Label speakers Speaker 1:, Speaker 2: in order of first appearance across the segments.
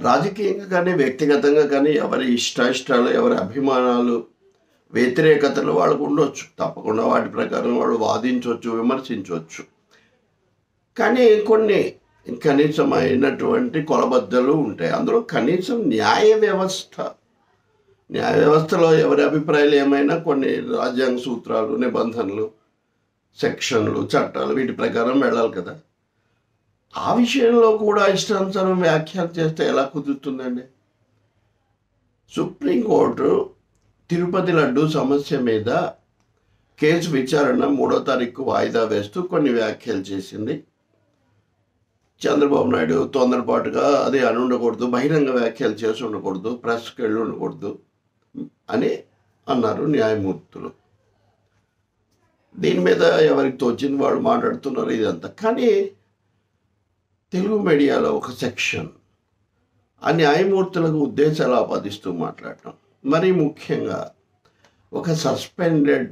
Speaker 1: రాజకీయంగా కానీ వ్యక్తిగతంగా కానీ ఎవరి ఇష్టాయిష్టాలు ఎవరి అభిమానాలు వ్యతిరేకతలు వాళ్ళకు ఉండొచ్చు, తప్పకుండా వాటి ప్రకారం వాళ్ళు వాదించవచ్చు, విమర్శించవచ్చు. కానీ కొన్ని కనీసమైనటువంటి కొలబద్దలు ఉంటాయి. అందులో కనీసం న్యాయ వ్యవస్థలో ఎవరి అభిప్రాయాలు ఏమైనా కొన్ని రాజ్యాంగ సూత్రాలు, నిబంధనలు, సెక్షన్లు, చట్టాలు వీటి ప్రకారం వెళ్ళాలి కదా. ఆ విషయంలో కూడా ఇష్టానుసారం వ్యాఖ్యలు చేస్తే ఎలా కుదురుతుందండి? సుప్రీంకోర్టు తిరుపతి లడ్డు సమస్య మీద కేసు విచారణ 3వ తారీఖు వాయిదా వేస్తూ కొన్ని వ్యాఖ్యలు చేసింది. చంద్రబాబు నాయుడు తొందరపాటుగా అది అని ఉండకూడదు, బహిరంగ వ్యాఖ్యలు చేసి ఉండకూడదు, ప్రెస్కి వెళ్ళి ఉండకూడదు అని అన్నారు న్యాయమూర్తులు. దీని మీద ఎవరికి తోచింది వాళ్ళు మాట్లాడుతున్నారు ఇదంతా. కానీ తెలుగు మీడియాలో ఒక సెక్షన్ ఆ న్యాయమూర్తులకు ఉద్దేశాలు ఆపాదిస్తూ మాట్లాడటం, మరీ ముఖ్యంగా ఒక సస్పెండెడ్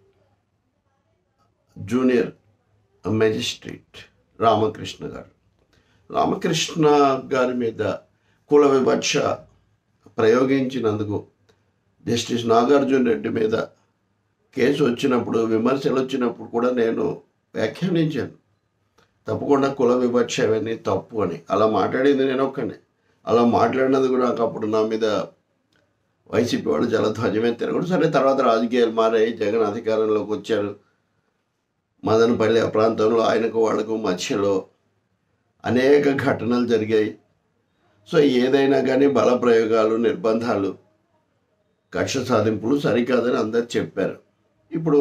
Speaker 1: జూనియర్ మెజిస్ట్రేట్ రామకృష్ణ గారి మీద కుల వివక్ష ప్రయోగించినందుకు జస్టిస్ నాగార్జున రెడ్డి మీద కేసు వచ్చినప్పుడు, విమర్శలు వచ్చినప్పుడు కూడా నేను వ్యాఖ్యానించాను, తప్పకుండా కుల వివక్ష అవన్నీ తప్పు అని. అలా మాట్లాడింది నేను ఒక్కనే. అలా మాట్లాడినందుకు నాకు అప్పుడు నా మీద వైసీపీ వాళ్ళు చాలా ధ్వజమే తిరగడు. సరే, తర్వాత రాజకీయాలు మారాయి, జగన్ అధికారంలోకి వచ్చారు. మదనపల్లి ఆ ప్రాంతంలో ఆయనకు వాళ్లకు మధ్యలో అనేక ఘటనలు జరిగాయి. సో ఏదైనా కానీ బల ప్రయోగాలు, నిర్బంధాలు, కక్ష సాధింపులు సరికాదని అందరు చెప్పారు. ఇప్పుడు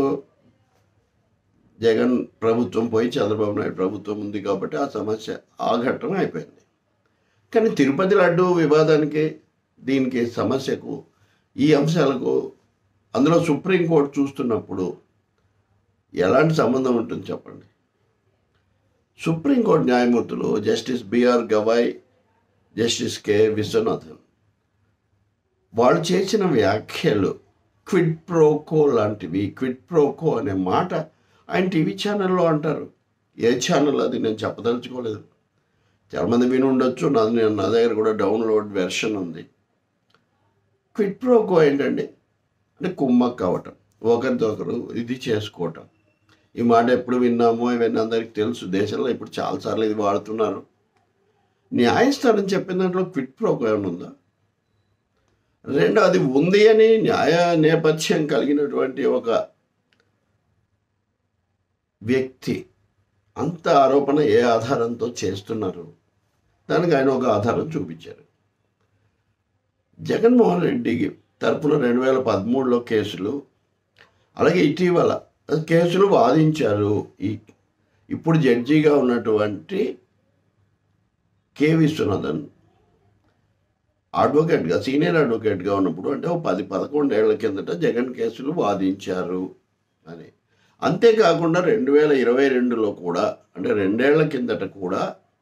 Speaker 1: జగన్ ప్రభుత్వం పోయి చంద్రబాబు నాయుడు ప్రభుత్వం ఉంది కాబట్టి ఆ సమస్య, ఆ ఘట్టం అయిపోయింది. కానీ తిరుపతి లడ్డు వివాదానికి, దీనికి సమస్యకు, ఈ అంశాలకు అందులో సుప్రీంకోర్టు చూస్తున్నప్పుడు ఎలాంటి సంబంధం ఉంటుంది చెప్పండి? సుప్రీంకోర్టు న్యాయమూర్తులు justice B R Gavai, justice K Viswanathan వాళ్ళు చేసిన వ్యాఖ్యలు క్విడ్ ప్రోకో లాంటివి. క్విడ్ ప్రోకో అనే మాట ఆయన టీవీ ఛానల్లో అంటారు. ఏ ఛానల్ అది నేను చెప్పదలుచుకోలేదు, చాలామంది విని ఉండొచ్చు. నా దగ్గర కూడా డౌన్లోడ్ వెర్షన్ ఉంది. క్విడ్ ప్రోకో ఏంటండి అంటే కుమ్మక్క అవ్వటం, ఒకరితో ఒకరు ఇది చేసుకోవటం. ఈ మాట ఎప్పుడు విన్నామో ఇవన్నీ అందరికీ తెలుసు. దేశంలో ఇప్పుడు చాలాసార్లు ఇది వాడుతున్నారు. న్యాయస్థానం చెప్పిన దాంట్లో క్విడ్ ప్రోకో ఏమైనా ఉందా? రెండు, అది ఉంది అని న్యాయ నేపథ్యం కలిగినటువంటి ఒక వ్యక్తి అంత ఆరోపణ ఏ ఆధారంతో చేస్తున్నారు? దానికి ఆయన ఒక ఆధారం చూపించారు. జగన్మోహన్ రెడ్డి తరపున 2013లో కేసులు, అలాగే ఇటీవల కేసులు వాదించారు. ఇప్పుడు జడ్జిగా ఉన్నటువంటి కె విశ్వనాథన్ అడ్వకేట్గా, సీనియర్ అడ్వకేట్గా ఉన్నప్పుడు, అంటే 10-11 ఏళ్ల కిందట జగన్ కేసులు వాదించారు అని. అంతేకాకుండా 2022లో కూడా, అంటే 2 ఏళ్ల కిందట కూడా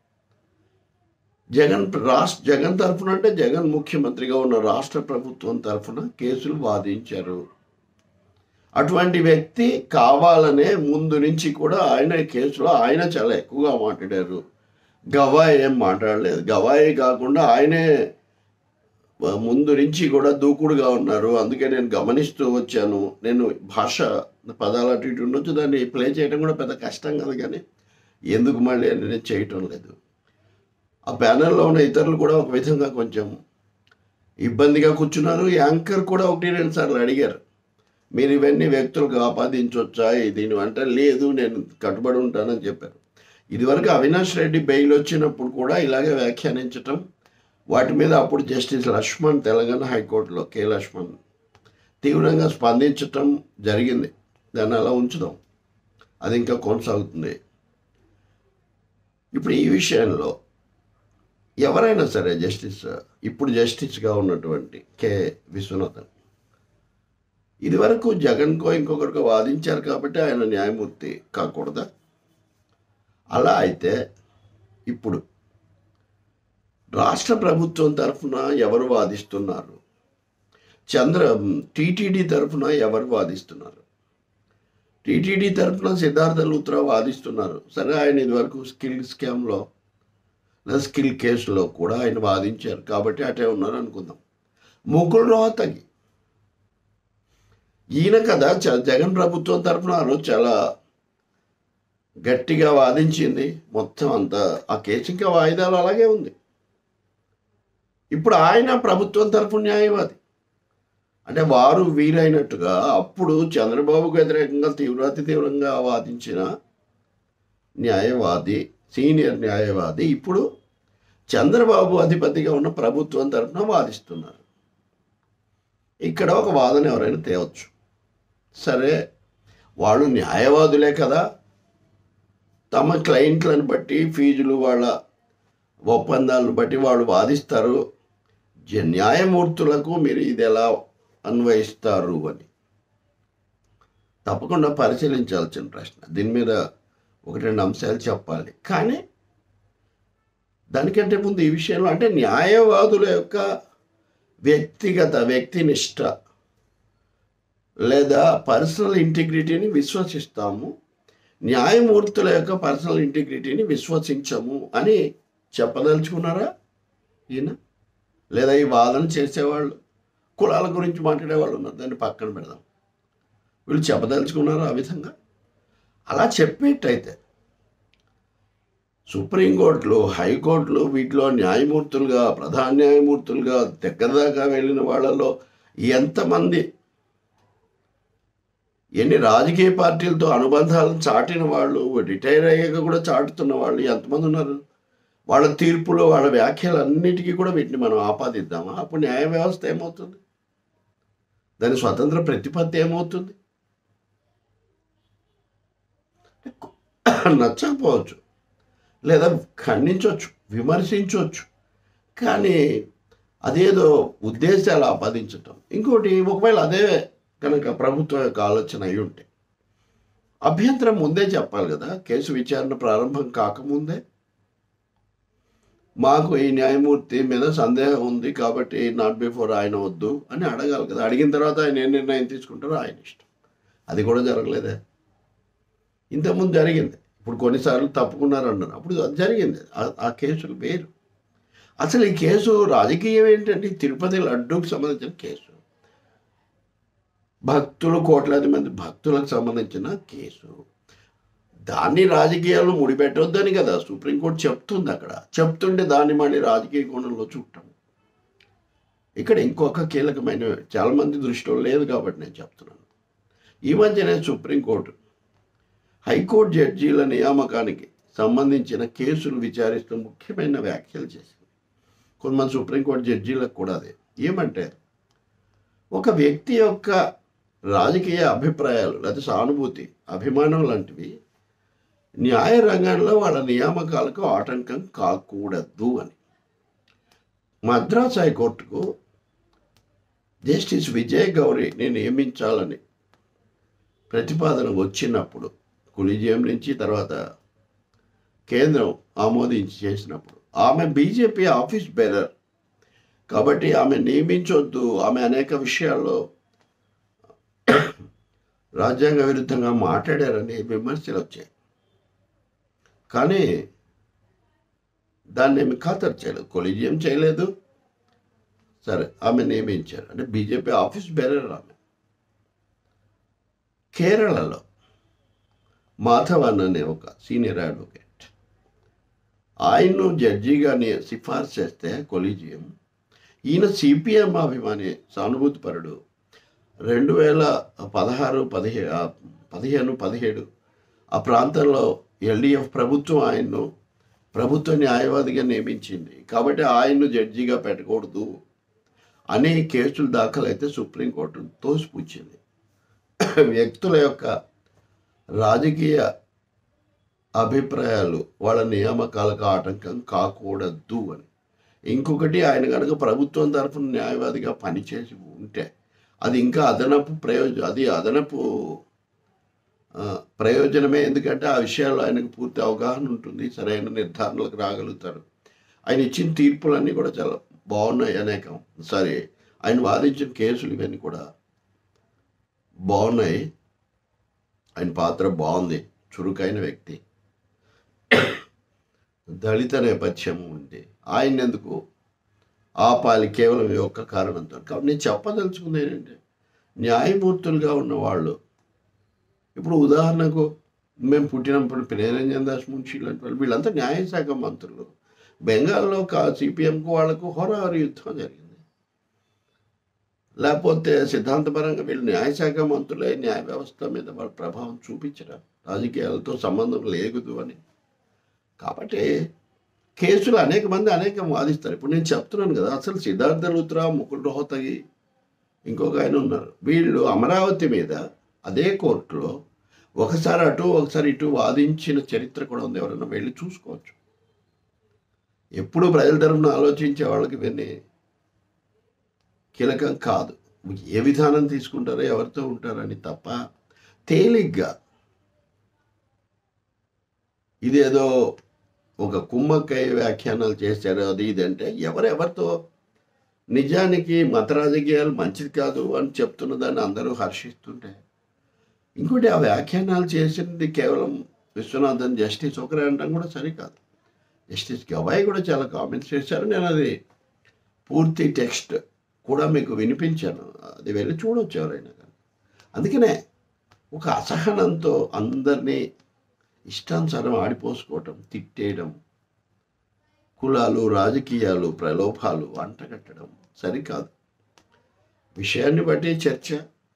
Speaker 1: జగన్ తరఫున, అంటే జగన్ ముఖ్యమంత్రిగా ఉన్న రాష్ట్ర ప్రభుత్వం తరఫున కేసులు వాదించారు. అటువంటి వ్యక్తి కావాలనే ముందు నుంచి కూడా ఆయన కేసులో ఆయన చాలా ఎక్కువగా మాట్లాడారు. గవాయ్ ఏం మాట్లాడలేదు. గవాయ్ కాకుండా ఆయనే ముందు నుంచి కూడా దూకుడుగా ఉన్నారు. అందుకే నేను గమనిస్తూ వచ్చాను. నేను భాష పదాలు అటు ఇటు ఉండొచ్చు, దాన్ని ప్లే చేయడం కూడా పెద్ద కష్టం కదా, కానీ ఎందుకు మళ్ళీ నేను చేయటం లేదు. ఆ ప్యానెల్లో ఉన్న ఇతరులు కూడా ఒక విధంగా కొంచెం ఇబ్బందిగా కూర్చున్నారు. యాంకర్ కూడా 1-2 సార్లు అడిగారు, మీరు ఇవన్నీ వ్యక్తులకు ఆపాదించవచ్చా దీని అంటే, లేదు నేను కట్టుబడి ఉంటానని చెప్పారు. ఇదివరకు అవినాష్ రెడ్డి బెయిల్ వచ్చినప్పుడు కూడా ఇలాగే వ్యాఖ్యానించటం, వాటి మీద అప్పుడు జస్టిస్ లక్ష్మణ్, తెలంగాణ హైకోర్టులో కె లక్ష్మణ్ తీవ్రంగా స్పందించటం జరిగింది. దాన్ని అలా ఉంచుదాం, అది ఇంకా కొనసాగుతుంది. ఇప్పుడు ఈ విషయంలో ఎవరైనా సరే ఇప్పుడు జస్టిస్గా ఉన్నటువంటి కె విశ్వనాథన్ ఇదివరకు జగన్కో ఇంకొకరికో వాదించారు కాబట్టి ఆయన న్యాయమూర్తి కాకూడదా? అలా అయితే ఇప్పుడు రాష్ట్ర ప్రభుత్వం తరఫున ఎవరు వాదిస్తున్నారు? టీటీడీ తరఫున ఎవరు వాదిస్తున్నారు? టీటీడీ తరఫున సిద్ధార్థ లూత్రా వాదిస్తున్నారు. సరే, ఆయన ఇదివరకు స్కిల్ స్కామ్లో లేదా స్కిల్ కేసులో కూడా ఆయన వాదించారు కాబట్టి అటే ఉన్నారు అనుకుందాం. ముకుల్ రోహతగి ఈయన కదా జగన్ ప్రభుత్వం తరఫున ఆ రోజు చాలా గట్టిగా వాదించింది. మొత్తం అంతా ఆ కేసు ఇంకా వాయిదాలు అలాగే ఉంది. ఇప్పుడు ఆయన ప్రభుత్వం తరఫున న్యాయవాది. అంటే వారు వీరైనట్టుగా అప్పుడు చంద్రబాబుకు వ్యతిరేకంగా తీవ్రంగా వాదించిన న్యాయవాది, సీనియర్ న్యాయవాది ఇప్పుడు చంద్రబాబు అధిపతిగా ఉన్న ప్రభుత్వం తరఫున వాదిస్తున్నారు. ఇక్కడ ఒక వాదన ఎవరైనా తేవచ్చు. సరే, వాళ్ళు న్యాయవాదులే కదా, తమ క్లయింట్లను బట్టి ఫీజులు వాళ్ళ ఒప్పందాలను బట్టి వాళ్ళు వాదిస్తారు, న్యాయమూర్తులకు మీరు ఇది ఎలా అన్వయిస్తారు అని తప్పకుండా పరిశీలించాల్సిన ప్రశ్న. దీని మీద 1-2 అంశాలు చెప్పాలి. కానీ దానికంటే ముందు ఈ విషయంలో అంటే న్యాయవాదుల యొక్క వ్యక్తినిష్ట లేదా పర్సనల్ ఇంటిగ్రిటీని విశ్వసిస్తాము, న్యాయమూర్తుల యొక్క పర్సనల్ ఇంటిగ్రిటీని విశ్వసించము అని చెప్పదలుచుకున్నారా ఈయన? లేదా ఈ వాదన చేసేవాళ్ళు, కులాల గురించి మాట్లాడేవాళ్ళు ఉన్నారు, దాన్ని పక్కన పెడదాం. వీళ్ళు చెప్పదలుచుకున్నారా ఆ విధంగా? అలా చెప్పేట్టయితే సుప్రీంకోర్టులు, హైకోర్టులు వీటిలో న్యాయమూర్తులుగా, ప్రధాన న్యాయమూర్తులుగా దగ్గర దాకా వెళ్ళిన వాళ్ళలో ఎంతమంది, ఎన్ని రాజకీయ పార్టీలతో అనుబంధాలను చాటిన వాళ్ళు, రిటైర్ అయ్యాక కూడా చాటుతున్న వాళ్ళు ఎంతమంది ఉన్నారు? వాళ్ళ తీర్పులు, వాళ్ళ వ్యాఖ్యలన్నిటికీ కూడా వీటిని మనం ఆపాదిద్దామా? అప్పుడు న్యాయ వ్యవస్థ ఏమవుతుంది? దాని స్వతంత్ర ప్రతిపత్తి ఏమవుతుంది? నచ్చకపోవచ్చు, లేదా ఖండించవచ్చు, విమర్శించవచ్చు, కానీ అదేదో ఉద్దేశాలు ఆపాదించటం. ఇంకోటి, ఒకవేళ అదే కనుక ప్రభుత్వం యొక్క ఆలోచన అయి ఉంటే అభ్యంతరం ముందే చెప్పాలి కదా. కేసు విచారణ ప్రారంభం కాకముందే మాకు ఈ న్యాయమూర్తి మీద సందేహం ఉంది కాబట్టి నాట్ బిఫోర్ ఆయన వద్దు అని అడగాలి కదా. అడిగిన తర్వాత ఆయన ఏ నిర్ణయం తీసుకుంటారో ఆయన ఇష్టం. అది కూడా జరగలేదే. ఇంతకుముందు జరిగింది, ఇప్పుడు కొన్నిసార్లు తప్పుకున్నారు అన్నారు, అప్పుడు అది జరిగింది. ఆ కేసులు వేరు. అసలు ఈ కేసు రాజకీయం ఏంటంటే తిరుపతి లడ్డూకి సంబంధించిన కేసు, భక్తులు, కోట్లాది మంది భక్తులకు సంబంధించిన కేసు. దాన్ని రాజకీయాల్లో ముడిపెట్టొద్దని కదా సుప్రీంకోర్టు చెప్తుంది. అక్కడ చెప్తుంటే దాన్ని మళ్ళీ రాజకీయ కోణంలో చూడటం. ఇక్కడ ఇంకొక కీలకమైన, చాలామంది దృష్టిలో లేదు కాబట్టి నేను చెప్తున్నాను. ఈ మధ్యనే సుప్రీంకోర్టు హైకోర్టు జడ్జీల నియామకానికి సంబంధించిన కేసులు విచారిస్తూ ముఖ్యమైన వ్యాఖ్యలు చేసింది. కొంతమంది సుప్రీంకోర్టు జడ్జీలకు కూడా అదే. ఏమంటే, ఒక వ్యక్తి యొక్క రాజకీయ అభిప్రాయాలు లేదా సానుభూతి, అభిమానం లాంటివి న్యాయ రంగంలో వాళ్ళ నియామకాలకు ఆటంకం కాకూడదు అని మద్రాస్ హైకోర్టుకు జస్టిస్ విజయ్ గౌరీని నియమించాలని ప్రతిపాదన వచ్చినప్పుడు, కొలీజియం నుంచి తర్వాత కేంద్రం ఆమోదించి చేసినప్పుడు, ఆమె బీజేపీ ఆఫీస్ బేరర్ కాబట్టి ఆమె నియమించొద్దు, ఆమె అనేక విషయాల్లో రాజ్యాంగ విరుద్ధంగా మాట్లాడారని విమర్శలు వచ్చాయి. కానీ దాన్ని ఏమి ఖాతరు చేయలేదు, కొలీజియం చేయలేదు. సరే, ఆమె నియమించారు. అంటే బీజేపీ ఆఫీస్ బేరర్ ఆమె. కేరళలో మాధవన్ అనే ఒక సీనియర్ అడ్వకేట్, ఆయన్ను జడ్జిగా సిఫార్సు చేస్తే కొలీజియం, ఈయన సిపిఎం అభిమాని, సానుభూతిపరుడు, 2016-17 ఆ ప్రాంతంలో ఎల్డిఎఫ్ ప్రభుత్వం ఆయన్ను ప్రభుత్వ న్యాయవాదిగా నియమించింది కాబట్టి ఆయన్ను జడ్జిగా పెట్టకూడదు అని కేసులు దాఖలైతే సుప్రీంకోర్టు తోసిపుచ్చింది. వ్యక్తుల యొక్క రాజకీయ అభిప్రాయాలు వాళ్ళ నియామకాలకు ఆటంకం కాకూడదు అని. ఇంకొకటి, ఆయన కనుక ప్రభుత్వం తరఫున న్యాయవాదిగా పనిచేసి ఉంటే అది ఇంకా అదనపు ప్రయోజనమే. ఎందుకంటే ఆ విషయాల్లో ఆయనకు పూర్తి అవగాహన ఉంటుంది, సరైన నిర్ధారణలకు రాగలుగుతారు. ఆయన ఇచ్చిన తీర్పులన్నీ కూడా చాలా బాగున్నాయి. ఆయన వాదించిన కేసులు ఇవన్నీ కూడా బాగున్నాయి. ఆయన పాత్ర బాగుంది, చురుకైన వ్యక్తి. దళిత నేపథ్యం ఉంది. ఆయన ఎందుకు ఆపాలి కేవలం ఈ ఒక్క కారణంతో? కాబట్టి నేను చెప్పదలుచుకుంది ఏంటంటే, న్యాయమూర్తులుగా ఉన్నవాళ్ళు ఇప్పుడు ఉదాహరణకు మేము పుట్టినప్పుడు నిరంజన్ దాస్ మున్షి లాంటి వాళ్ళు వీళ్ళంతా న్యాయశాఖ మంత్రులు. బెంగాల్లో సిపిఎంకు వాళ్ళకు హోరాహోరీ యుద్ధం జరిగింది. లేకపోతే సిద్ధాంతపరంగా వీళ్ళు న్యాయశాఖ మంత్రులే న్యాయ వ్యవస్థ మీద వాళ్ళ ప్రభావం చూపించరా, రాజకీయాలతో సంబంధం లేదు అని. కాబట్టి కేసులు అనేక మంది అనేకం వాదిస్తారు. ఇప్పుడు నేను చెప్తున్నాను కదా, అసలు సిద్ధార్థ లూత్రా, ముకుల్ రోహతగి, ఇంకొక ఆయన ఉన్నారు. వీళ్ళు అమరావతి మీద అదే కోర్టులో ఒకసారి అటు ఒకసారి ఇటు వాదించిన చరిత్ర కూడా ఉంది. ఎవరైనా వెళ్ళి చూసుకోవచ్చు. ఎప్పుడు ప్రజల తరఫున ఆలోచించే వాళ్ళకి ఇవన్నీ కీలకం కాదు. ఏ విధానం తీసుకుంటారో ఎవరితో ఉంటారని తప్ప తేలిగ్గా ఇదేదో ఒక కుమ్మక్కై వ్యాఖ్యానాలు చేశారు అది ఇది అంటే ఎవరెవరితో నిజానికి మత రాజకీయాలు మంచిది కాదు అని చెప్తున్న దాన్ని అందరూ హర్షిస్తుంటే, ఇంకోటి ఆ వ్యాఖ్యానాలు చేసింది కేవలం విశ్వనాథన్ జస్టిస్ ఒకరే అనడం కూడా సరికాదు. జస్టిస్ గవాయ్ కూడా చాలా కామెంట్స్ చేశారు. నేను అది పూర్తి టెక్స్ట్ కూడా మీకు వినిపించాను. అది వెళ్ళి చూడవచ్చు ఎవరైనా కానీ. అందుకనే ఒక అసహనంతో అందరినీ ఇష్టానుసారం ఆడిపోసుకోవటం, తిట్టేయడం, కులాలు, రాజకీయాలు, ప్రలోభాలు అంటగట్టడం సరికాదు. విషయాన్ని బట్టి చర్చ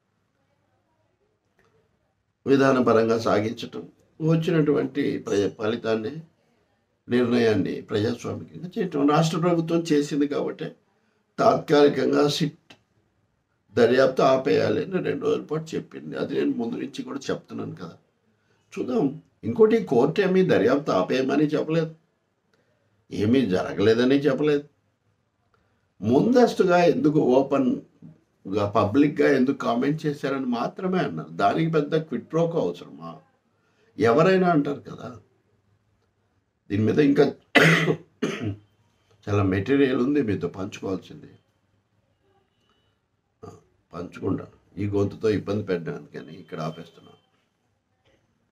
Speaker 1: విధానపరంగా సాగించటం, వచ్చినటువంటి ఫలితాన్ని, నిర్ణయాన్ని ప్రజాస్వామికంగా చేయటం. రాష్ట్ర ప్రభుత్వం చేసింది కాబట్టి తాత్కాలికంగా సిట్ దర్యాప్తు ఆపేయాలి అని 2 రోజుల పాటు చెప్పింది. అది నేను ముందు నుంచి కూడా చెప్తున్నాను కదా. చూద్దాం. ఇంకోటి, కోర్టు ఏమీ దర్యాప్తు ఆపేయమని చెప్పలేదు, ఏమీ జరగలేదని చెప్పలేదు. ముందస్తుగా ఎందుకు ఓపెన్గా పబ్లిక్గా ఎందుకు కామెంట్ చేశారని మాత్రమే అన్నారు. దానికి పెద్ద క్విట్ ప్రోకో అవసరమా? ఎవరైనా అంటారు కదా. దీని మీద ఇంకా చాలా మెటీరియల్ ఉంది మీతో పంచుకోవాల్సింది. పంచుకుంటాను. ఈ గొంతుతో ఇబ్బంది పెట్టడానికి కానీ ఇక్కడ ఆపేస్తున్నాను.